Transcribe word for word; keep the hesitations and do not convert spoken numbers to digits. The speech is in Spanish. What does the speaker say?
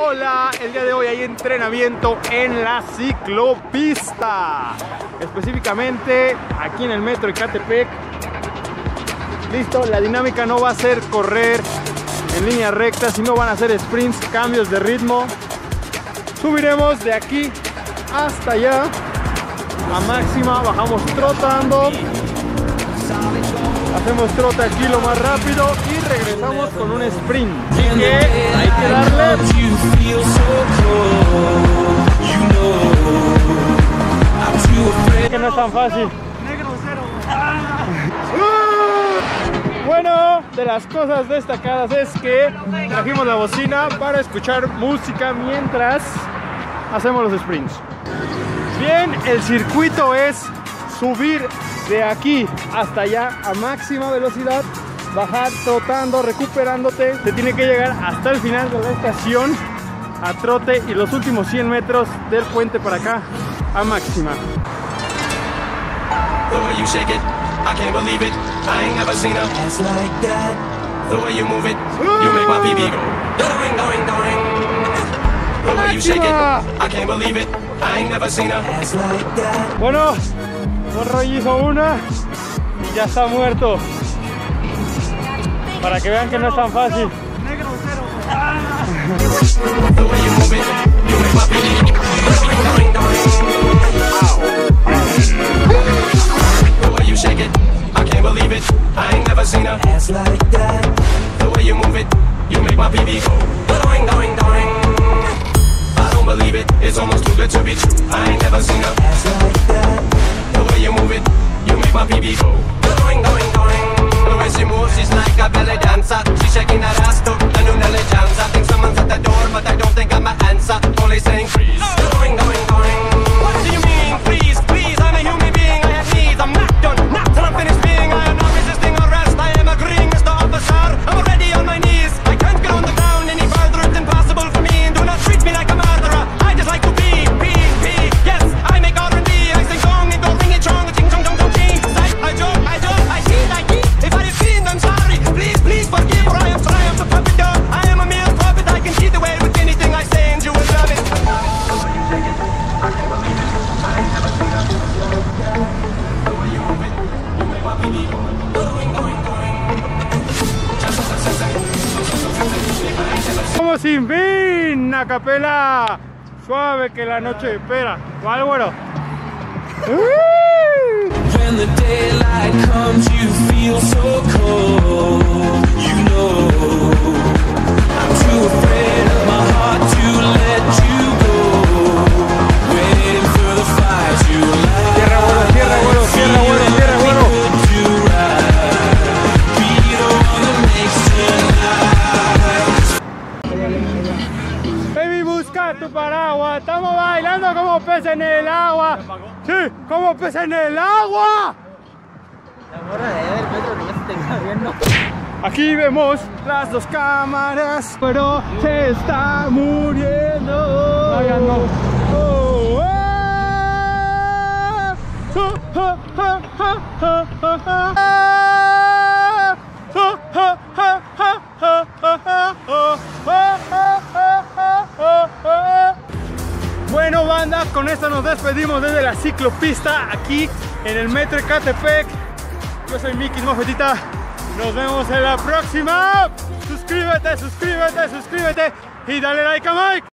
Hola, el día de hoy hay entrenamiento en la ciclopista, específicamente aquí en el metro Ecatepec. Listo, la dinámica no va a ser correr en línea recta, sino van a ser sprints, cambios de ritmo. Subiremos de aquí hasta allá a máxima, bajamos trotando, hacemos trote aquí lo más rápido y regresamos con un sprint. Así que hay que darle. Que no es tan fácil. Bueno, de las cosas destacadas es que trajimos la bocina para escuchar música mientras hacemos los sprints. Bien, el circuito es subir de aquí hasta allá a máxima velocidad, bajar trotando, recuperándote. Se tiene que llegar hasta el final de la estación a trote y los últimos cien metros del puente para acá a máxima. The way you shake it, I can't believe it. I ain't never seen a ass like that. The way you move it, you make my P B go. Doing, doing, doing. The way you shake it, I can't believe it. I ain't never seen a ass like that. Bueno, un rollizo una y ya está muerto. Para que vean que no es tan fácil. The way you move it, you make my P B go. Doing, doing, the way you shake it, I can't believe it. I ain't never seen a ass like that. The way you move it, you make my P B go. Doing, doing, doing. I don't believe it. It's almost too good to be true. I ain't never seen a ass like that. The way you move it, you make my P B go. Doing, doing, doing. The way she moves, she's like a belly dancer. She's shaking that ass to the new Nelly Jams. I think someone's at the door, but I don't think I'm an answer. Only saying freeze. Doing, doing, doing. What do you mean? Please, please. I'm a human being. I have needs. I'm not done. Not till I'm finished being. I am not resisting arrest. I am agreeing, Mister Officer. I'm already on my knees. I can't get on the ground any further. It's impossible for me. And do not treat me like a murderer. I just like to be, be, be. Yes, I make R and B. I sing song and go ring it strong. Ching, chong, chong, chong, ching. I joke, I joke, I see, I eat. If I offend, I'm sorry. Please, please forgive. For I am trying to puppet dog. I am a mere puppet. I can get away with anything I say, and you will love it. Como sin fin, a capela, suave que la noche espera. ¿Cuál, güero? When the daylight comes, you feel so cold. You know, I'm too afraid of my heart to let you go. Waiting for the fire to light. Tierra, güero, tierra, güero, tierra, güero, tierra, güero. Be the one that makes tonight. Baby, busca tu paraguas. Estamos bailando como peces en el agua. Sí, como peces en el agua. La morra de allá del metro nomás se está viendo. Aquí vemos las dos cámaras, pero se está muriendo. No, ya no. Oh, ah. Oh, ah, ah, ah, ah, ah, ah. Oh, ah, ah, ah, ah, ah, ah. Oh, ah, ah, ah, ah, ah. Bueno, banda, con esto nos despedimos desde la ciclopista aquí en el metro Ecatepec. Yo soy Mickey Mofetita. Nos vemos en la próxima. Suscríbete, suscríbete, suscríbete y dale like a Mike.